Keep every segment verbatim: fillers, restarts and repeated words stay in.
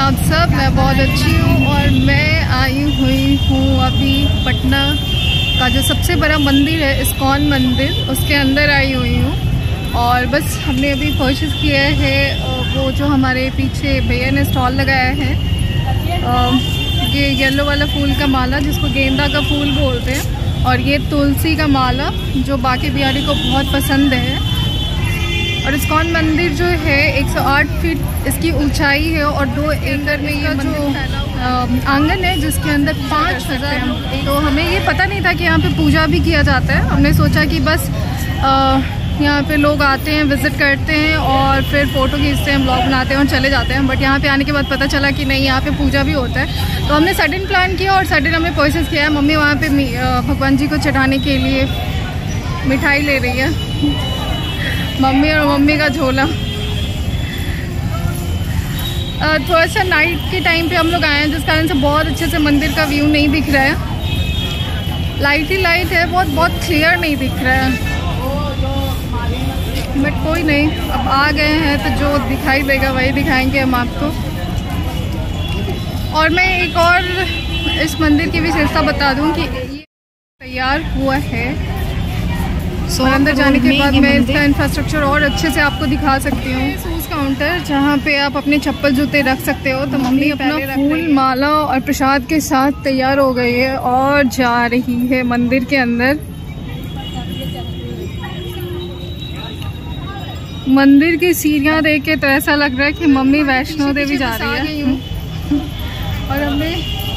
आप सब? मैं बहुत अच्छी हूँ और मैं आई हुई हूँ अभी पटना का जो सबसे बड़ा मंदिर है इस्कॉन मंदिर, उसके अंदर आई हुई हूँ। और बस हमने अभी परचेज़ किया है वो जो हमारे पीछे भैया ने स्टॉल लगाया है, ये येलो वाला फूल का माला जिसको गेंदा का फूल बोलते हैं, और ये तुलसी का माला जो बाकी बिहारी को बहुत पसंद है। और इस्कॉन मंदिर जो है एक सौ आठ फीट इसकी ऊंचाई है और दो एकड़ में ये जो आंगन है जिसके अंदर पाँच हज़ार। तो हमें ये पता नहीं था कि यहाँ पे पूजा भी किया जाता है। हमने सोचा कि बस आ, यहाँ पे लोग आते हैं, विज़िट करते हैं और फिर फ़ोटो खींचते हैं, ब्लॉग बनाते हैं और चले जाते हैं। बट यहाँ पे आने के बाद पता चला कि नहीं, यहाँ पे पूजा भी होता है। तो हमने सडन प्लान किया और सडन हमने परचेज़ किया है। मम्मी वहाँ पे भगवान जी को चढ़ाने के लिए मिठाई ले रही है, मम्मी और मम्मी का झोला। थोड़ा सा नाइट के टाइम पे हम लोग आए हैं जिस कारण से बहुत अच्छे से मंदिर का व्यू नहीं दिख रहा है। लाइट ही लाइट है, बहुत बहुत क्लियर नहीं दिख रहा है, बट कोई नहीं, अब आ गए हैं तो जो दिखाई देगा वही दिखाएंगे हम आपको। और मैं एक और इस मंदिर की विशेषता बता दूं कि ये तैयार हुआ है। सो so, अंदर जाने के बाद मैं इसका इंफ्रास्ट्रक्चर और अच्छे से आपको दिखा सकती हूँ। शूज़ काउंटर जहाँ पे आप अपने चप्पल जूते रख सकते हो। तो मम्मी अपना फूल माला और प्रसाद के साथ तैयार हो गई है और जा रही है मंदिर के अंदर। मंदिर की सीढ़ियाँ देख के तो ऐसा लग रहा है कि मम्मी वैष्णो देवी जा रही है। और हमने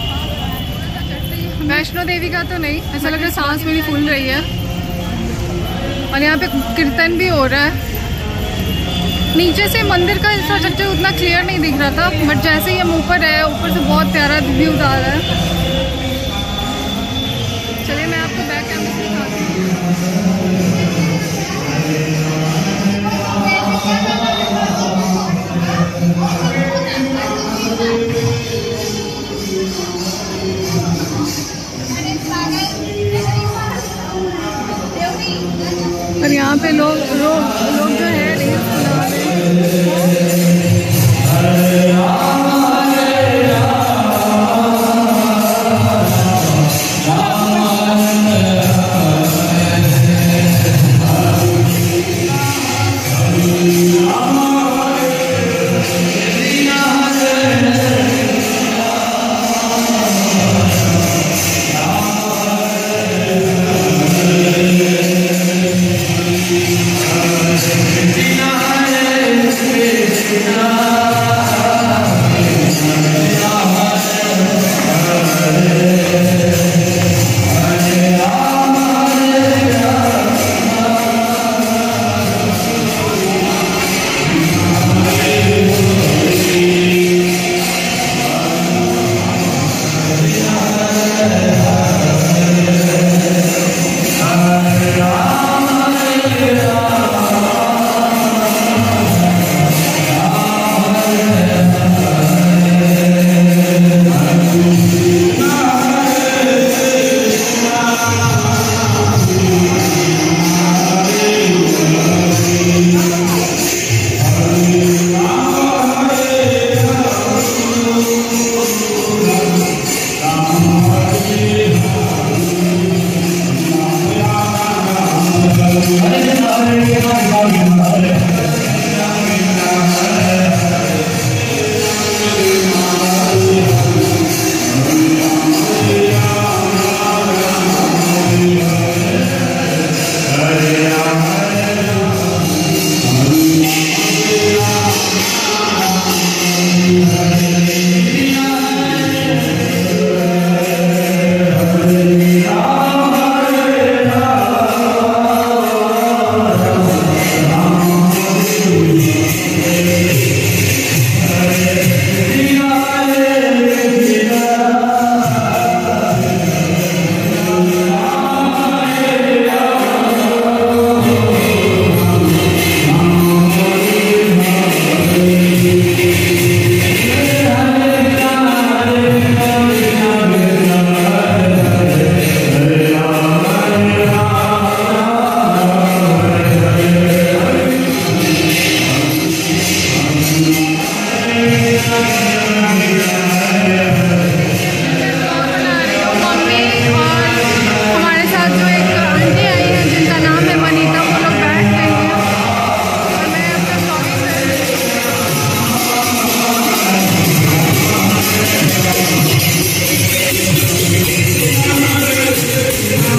वैष्णो देवी का तो नहीं, ऐसा लग रहा है सांस मेरी फूल रही है। और यहाँ पे कीर्तन भी हो रहा है। नीचे से मंदिर का इंफ्रास्ट्रक्चर उतना क्लियर नहीं दिख रहा था, बट जैसे ही हम ऊपर है, ऊपर से बहुत प्यारा व्यू आ रहा है। चलिए मैं आपको बैक कैमरे से दिखाती हूँ। और यहाँ पे लोग लोग लोग जो है रील्स बना रहे हैं। Thank you.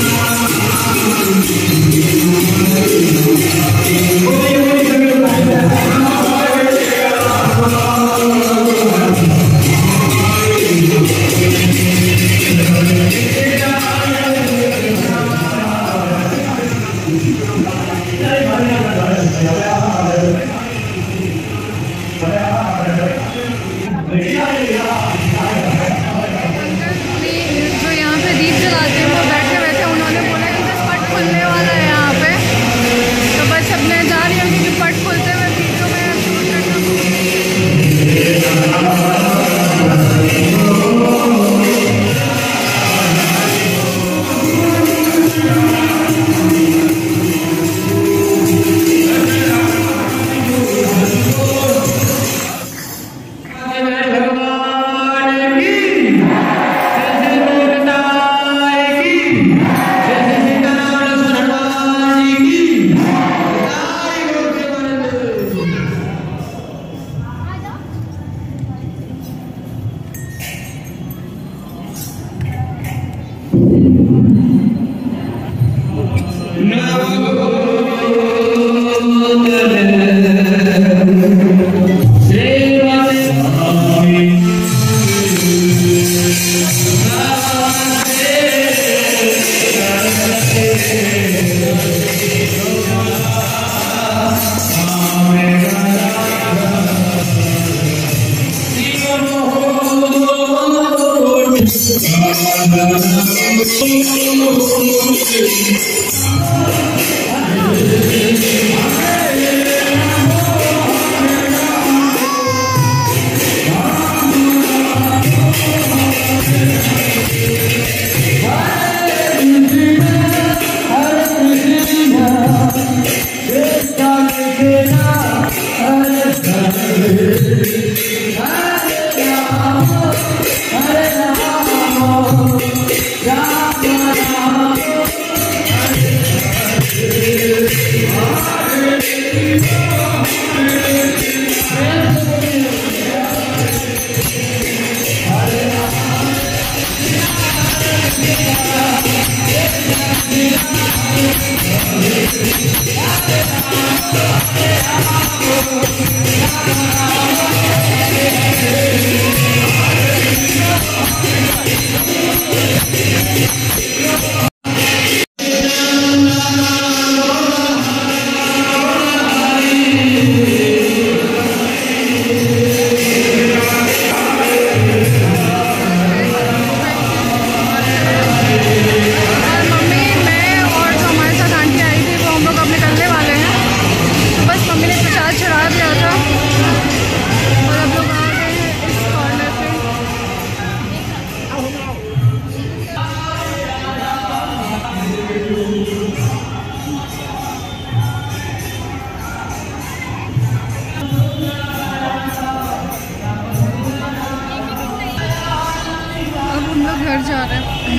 घर जा रहे हैं।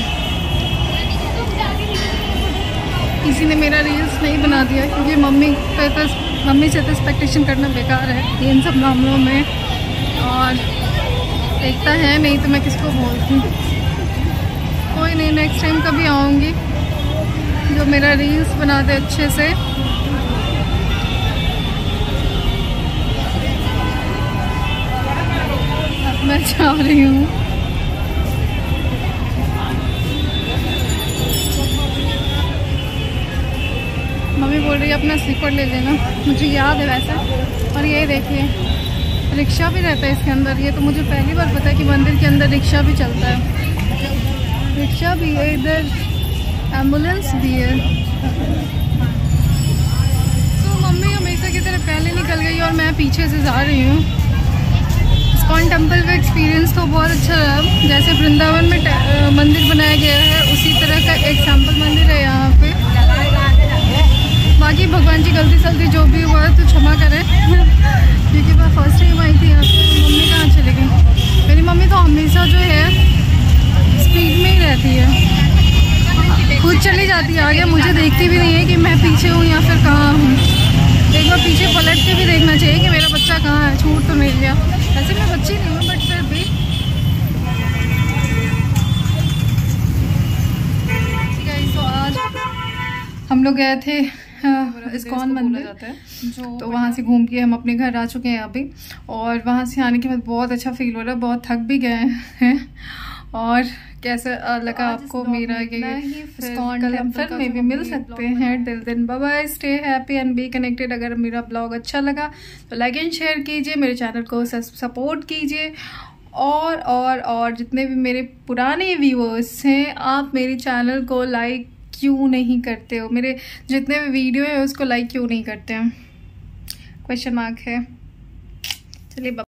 किसी ने मेरा रील्स नहीं बना दिया क्योंकि मम्मी पे तो मम्मी से तो एक्सपेक्टेशन करना बेकार है इन सब मामलों में, और एकता है नहीं तो मैं किसको बोलती। कोई नहीं, नेक्स्ट टाइम कभी आऊँगी जो मेरा रील्स बना दे अच्छे से। अब मैं जा रही हूँ। मम्मी बोल रही है अपना स्लीपर ले लेना, मुझे याद है वैसे। और ये देखिए रिक्शा भी रहता है इसके अंदर। ये तो मुझे पहली बार पता है कि मंदिर के अंदर रिक्शा भी चलता है। रिक्शा भी है इधर, एम्बुलेंस भी है। तो मम्मी हमेशा की तरह पहले निकल गई और मैं पीछे से जा रही हूँ। इस्कॉन टेम्पल का एक्सपीरियंस तो बहुत अच्छा रहा। जैसे वृंदावन में मंदिर बनाया गया है उसी तरह का एक सैम्पल मंदिर है यहाँ पे। बाकी भगवान जी गलती सलती जो भी हुआ है तो क्षमा करें क्योंकि मैं फर्स्ट टाइम आई थी यहाँ पे। मम्मी कहाँ चली गई? मेरी मम्मी तो हमेशा जो है स्पीड में ही रहती है, खुद चली जाती है आगे, मुझे देखती भी नहीं है कि मैं पीछे हूँ या फिर कहाँ हूँ। एक बार पीछे पलट के भी देखना चाहिए कि मेरा बच्चा कहाँ है, छूट तो नहीं गया। वैसे मैं बच्ची नहीं हूँ बट फिर भी। ठीक है, तो हम लोग गए थे इस्कॉन मंदिर जाता है जो, तो वहाँ से घूम के हम अपने घर आ चुके हैं अभी। और वहाँ से आने के बाद बहुत अच्छा फील हो रहा है, बहुत थक भी गए हैं। और कैसा लगा आपको मेरा ये इस्कॉन टेम्पल में भी मिल सकते हैं। Till then bye bye, stay happy and be connected. अगर मेरा ब्लॉग अच्छा लगा तो लाइक एंड शेयर कीजिए, मेरे चैनल को सपोर्ट कीजिए। और और और जितने भी मेरे पुराने व्यूअर्स हैं, आप मेरे चैनल को लाइक क्यों नहीं करते हो? मेरे जितने भी वीडियो है उसको लाइक क्यों नहीं करते हैं? क्वेश्चन मार्क है। चलिए।